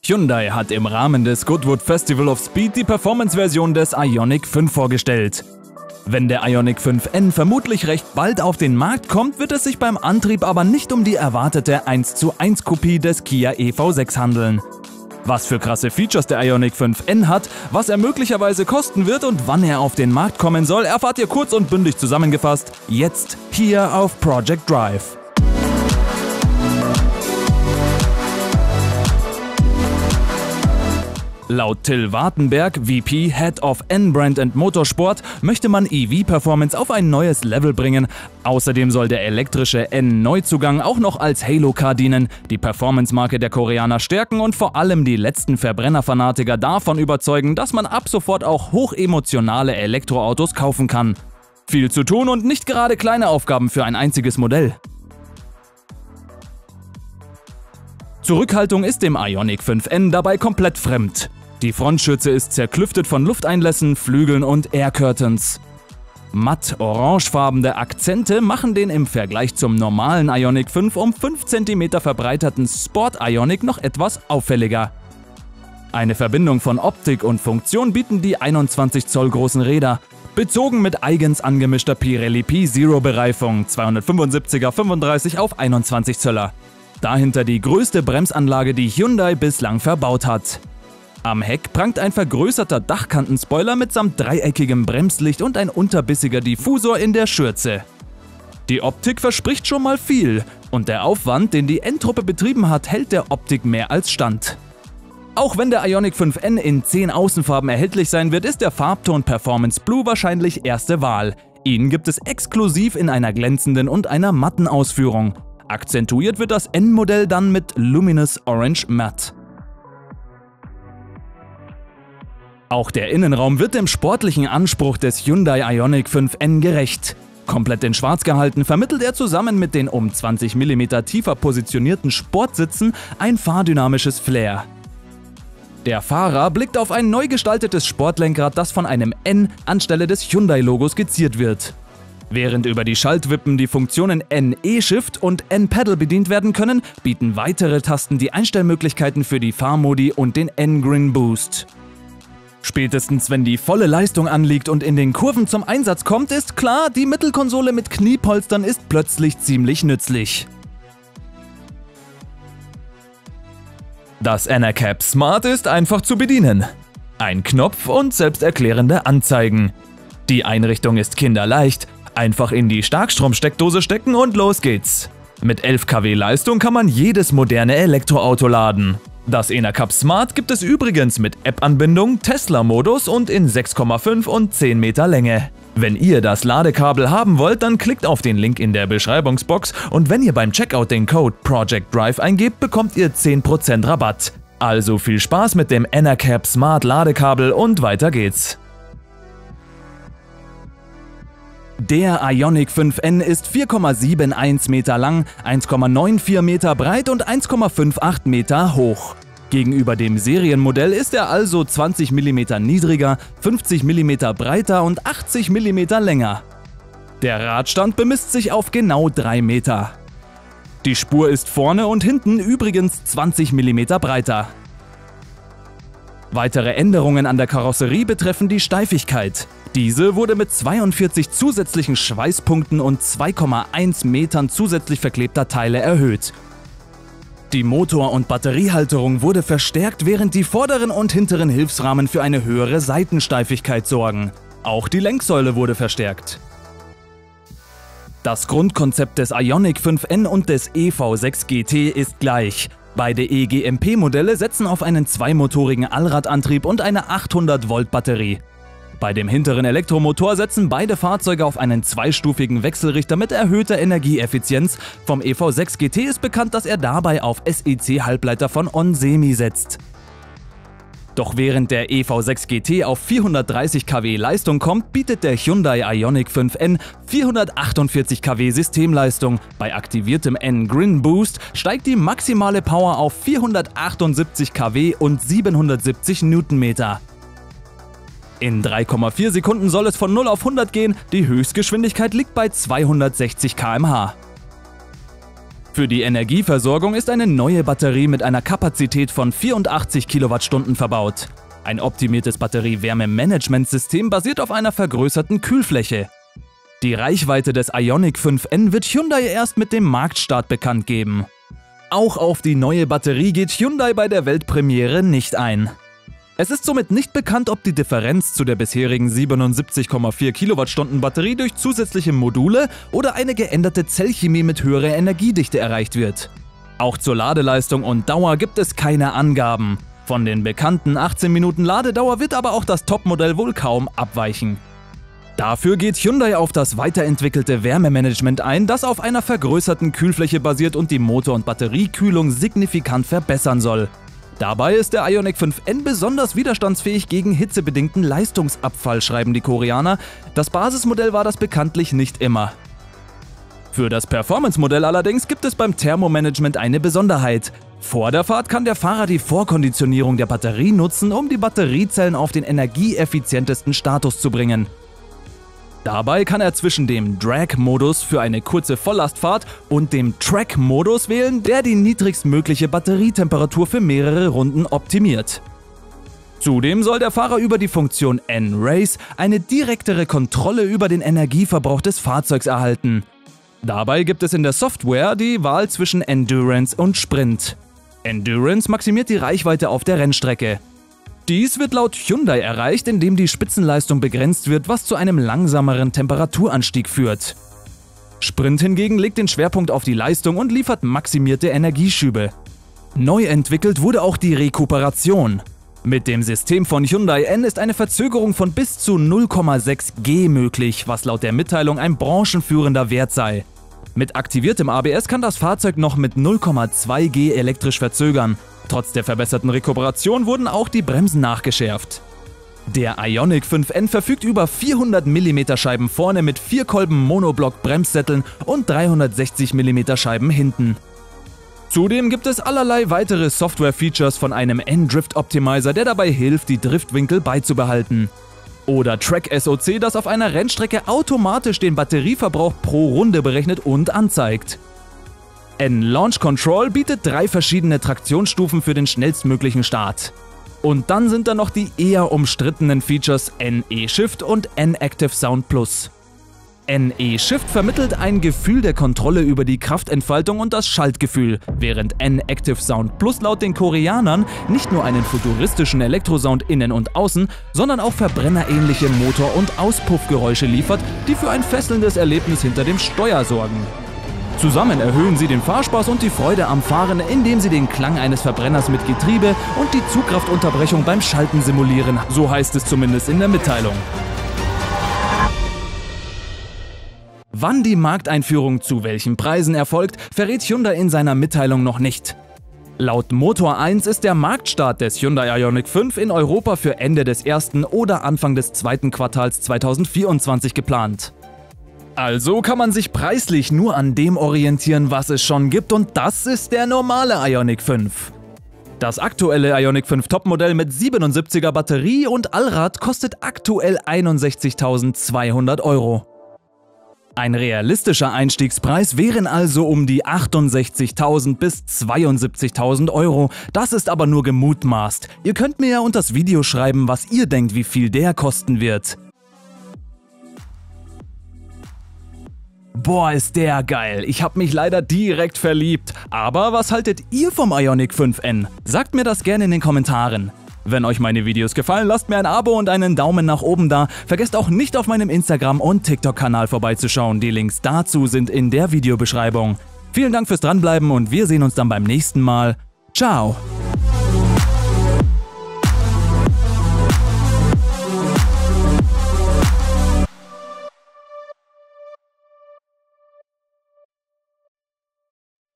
Hyundai hat im Rahmen des Goodwood Festival of Speed die Performance-Version des Ioniq 5 vorgestellt. Wenn der Ioniq 5N vermutlich recht bald auf den Markt kommt, wird es sich beim Antrieb aber nicht um die erwartete 1:1 Kopie des Kia EV6 handeln. Was für krasse Features der Ioniq 5N hat, was er möglicherweise kosten wird und wann er auf den Markt kommen soll, erfahrt ihr kurz und bündig zusammengefasst, jetzt hier auf Project Drive. Laut Till Wartenberg, VP Head of N-Brand and Motorsport, möchte man EV-Performance auf ein neues Level bringen. Außerdem soll der elektrische N-Neuzugang auch noch als Halo-Car dienen, die Performance-Marke der Koreaner stärken und vor allem die letzten Verbrennerfanatiker davon überzeugen, dass man ab sofort auch hochemotionale Elektroautos kaufen kann. Viel zu tun und nicht gerade kleine Aufgaben für ein einziges Modell. Zurückhaltung ist dem Ioniq 5N dabei komplett fremd. Die Frontschürze ist zerklüftet von Lufteinlässen, Flügeln und Air Curtains. Matt orangefarbene Akzente machen den im Vergleich zum normalen Ioniq 5 um 5 cm verbreiterten Sport Ioniq noch etwas auffälliger. Eine Verbindung von Optik und Funktion bieten die 21 Zoll großen Räder, bezogen mit eigens angemischter Pirelli P-Zero Bereifung 275er 35 auf 21 Zöller. Dahinter die größte Bremsanlage, die Hyundai bislang verbaut hat. Am Heck prangt ein vergrößerter Dachkantenspoiler mitsamt dreieckigem Bremslicht und ein unterbissiger Diffusor in der Schürze. Die Optik verspricht schon mal viel und der Aufwand, den die N-Truppe betrieben hat, hält der Optik mehr als stand. Auch wenn der Ioniq 5N in 10 Außenfarben erhältlich sein wird, ist der Farbton Performance Blue wahrscheinlich erste Wahl. Ihn gibt es exklusiv in einer glänzenden und einer matten Ausführung. Akzentuiert wird das N-Modell dann mit Luminous Orange Matte. Auch der Innenraum wird dem sportlichen Anspruch des Hyundai Ioniq 5N gerecht. Komplett in Schwarz gehalten, vermittelt er zusammen mit den um 20 mm tiefer positionierten Sportsitzen ein fahrdynamisches Flair. Der Fahrer blickt auf ein neu gestaltetes Sportlenkrad, das von einem N anstelle des Hyundai-Logos skizziert wird. Während über die Schaltwippen die Funktionen N-E-Shift und N-Pedal bedient werden können, bieten weitere Tasten die Einstellmöglichkeiten für die Fahrmodi und den N-Grin Boost. Spätestens wenn die volle Leistung anliegt und in den Kurven zum Einsatz kommt, ist klar, die Mittelkonsole mit Kniepolstern ist plötzlich ziemlich nützlich. Das Enercap Smart ist einfach zu bedienen. Ein Knopf und selbsterklärende Anzeigen. Die Einrichtung ist kinderleicht. Einfach in die Starkstromsteckdose stecken und los geht's. Mit 11 kW Leistung kann man jedes moderne Elektroauto laden. Das Enercap Smart gibt es übrigens mit App-Anbindung, Tesla-Modus und in 6,5 und 10 Meter Länge. Wenn ihr das Ladekabel haben wollt, dann klickt auf den Link in der Beschreibungsbox und wenn ihr beim Checkout den Code Project Drive eingebt, bekommt ihr 10% Rabatt. Also viel Spaß mit dem Enercap Smart Ladekabel und weiter geht's. Der Ioniq 5N ist 4,71 Meter lang, 1,94 Meter breit und 1,58 Meter hoch. Gegenüber dem Serienmodell ist er also 20 mm niedriger, 50 mm breiter und 80 mm länger. Der Radstand bemisst sich auf genau 3 Meter. Die Spur ist vorne und hinten übrigens 20 mm breiter. Weitere Änderungen an der Karosserie betreffen die Steifigkeit. Diese wurde mit 42 zusätzlichen Schweißpunkten und 2,1 Metern zusätzlich verklebter Teile erhöht. Die Motor- und Batteriehalterung wurde verstärkt, während die vorderen und hinteren Hilfsrahmen für eine höhere Seitensteifigkeit sorgen. Auch die Lenksäule wurde verstärkt. Das Grundkonzept des Ioniq 5N und des EV6 GT ist gleich. Beide EGMP-Modelle setzen auf einen zweimotorigen Allradantrieb und eine 800-Volt-Batterie. Bei dem hinteren Elektromotor setzen beide Fahrzeuge auf einen zweistufigen Wechselrichter mit erhöhter Energieeffizienz. Vom EV6 GT ist bekannt, dass er dabei auf SiC-Halbleiter von Onsemi setzt. Doch während der EV6 GT auf 430 kW Leistung kommt, bietet der Hyundai Ioniq 5N 448 kW Systemleistung. Bei aktiviertem N-Grin Boost steigt die maximale Power auf 478 kW und 770 Newtonmeter. In 3,4 Sekunden soll es von 0 auf 100 gehen, die Höchstgeschwindigkeit liegt bei 260 km/h. Für die Energieversorgung ist eine neue Batterie mit einer Kapazität von 84 Kilowattstunden verbaut. Ein optimiertes Batterie-Wärmemanagementsystem basiert auf einer vergrößerten Kühlfläche. Die Reichweite des Ioniq 5N wird Hyundai erst mit dem Marktstart bekannt geben. Auch auf die neue Batterie geht Hyundai bei der Weltpremiere nicht ein. Es ist somit nicht bekannt, ob die Differenz zu der bisherigen 77,4 Kilowattstunden Batterie durch zusätzliche Module oder eine geänderte Zellchemie mit höherer Energiedichte erreicht wird. Auch zur Ladeleistung und Dauer gibt es keine Angaben. Von den bekannten 18 Minuten Ladedauer wird aber auch das Topmodell wohl kaum abweichen. Dafür geht Hyundai auf das weiterentwickelte Wärmemanagement ein, das auf einer vergrößerten Kühlfläche basiert und die Motor- und Batteriekühlung signifikant verbessern soll. Dabei ist der Ioniq 5N besonders widerstandsfähig gegen hitzebedingten Leistungsabfall, schreiben die Koreaner. Das Basismodell war das bekanntlich nicht immer. Für das Performance-Modell allerdings gibt es beim Thermomanagement eine Besonderheit. Vor der Fahrt kann der Fahrer die Vorkonditionierung der Batterie nutzen, um die Batteriezellen auf den energieeffizientesten Status zu bringen. Dabei kann er zwischen dem Drag-Modus für eine kurze Volllastfahrt und dem Track-Modus wählen, der die niedrigstmögliche Batterietemperatur für mehrere Runden optimiert. Zudem soll der Fahrer über die Funktion N-Race eine direktere Kontrolle über den Energieverbrauch des Fahrzeugs erhalten. Dabei gibt es in der Software die Wahl zwischen Endurance und Sprint. Endurance maximiert die Reichweite auf der Rennstrecke. Dies wird laut Hyundai erreicht, indem die Spitzenleistung begrenzt wird, was zu einem langsameren Temperaturanstieg führt. Sprint hingegen legt den Schwerpunkt auf die Leistung und liefert maximierte Energieschübe. Neu entwickelt wurde auch die Rekuperation. Mit dem System von Hyundai N ist eine Verzögerung von bis zu 0,6 G möglich, was laut der Mitteilung ein branchenführender Wert sei. Mit aktiviertem ABS kann das Fahrzeug noch mit 0,2 G elektrisch verzögern. Trotz der verbesserten Rekuperation wurden auch die Bremsen nachgeschärft. Der Ioniq 5N verfügt über 400 mm Scheiben vorne mit 4 Kolben Monoblock Bremssätteln und 360 mm Scheiben hinten. Zudem gibt es allerlei weitere Software-Features von einem N-Drift-Optimizer, der dabei hilft, die Driftwinkel beizubehalten. Oder Track SoC, das auf einer Rennstrecke automatisch den Batterieverbrauch pro Runde berechnet und anzeigt. N-Launch Control bietet 3 verschiedene Traktionsstufen für den schnellstmöglichen Start. Und dann sind da noch die eher umstrittenen Features NE-Shift und N-Active Sound Plus. NE-Shift vermittelt ein Gefühl der Kontrolle über die Kraftentfaltung und das Schaltgefühl, während N-Active Sound Plus laut den Koreanern nicht nur einen futuristischen Elektrosound innen und außen, sondern auch verbrennerähnliche Motor- und Auspuffgeräusche liefert, die für ein fesselndes Erlebnis hinter dem Steuer sorgen. Zusammen erhöhen sie den Fahrspaß und die Freude am Fahren, indem sie den Klang eines Verbrenners mit Getriebe und die Zugkraftunterbrechung beim Schalten simulieren, so heißt es zumindest in der Mitteilung. Wann die Markteinführung zu welchen Preisen erfolgt, verrät Hyundai in seiner Mitteilung noch nicht. Laut Motor 1 ist der Marktstart des Hyundai Ioniq 5 in Europa für Ende des ersten oder Anfang des zweiten Quartals 2024 geplant. Also kann man sich preislich nur an dem orientieren, was es schon gibt, und das ist der normale Ioniq 5. Das aktuelle Ioniq 5 Topmodell mit 77er Batterie und Allrad kostet aktuell 61.200 €. Ein realistischer Einstiegspreis wären also um die 68.000 bis 72.000 €. Das ist aber nur gemutmaßt. Ihr könnt mir ja unter das Video schreiben, was ihr denkt, wie viel der kosten wird. Boah, ist der geil. Ich habe mich leider direkt verliebt. Aber was haltet ihr vom Ioniq 5N? Sagt mir das gerne in den Kommentaren. Wenn euch meine Videos gefallen, lasst mir ein Abo und einen Daumen nach oben da. Vergesst auch nicht auf meinem Instagram- und TikTok-Kanal vorbeizuschauen. Die Links dazu sind in der Videobeschreibung. Vielen Dank fürs Dranbleiben und wir sehen uns dann beim nächsten Mal. Ciao!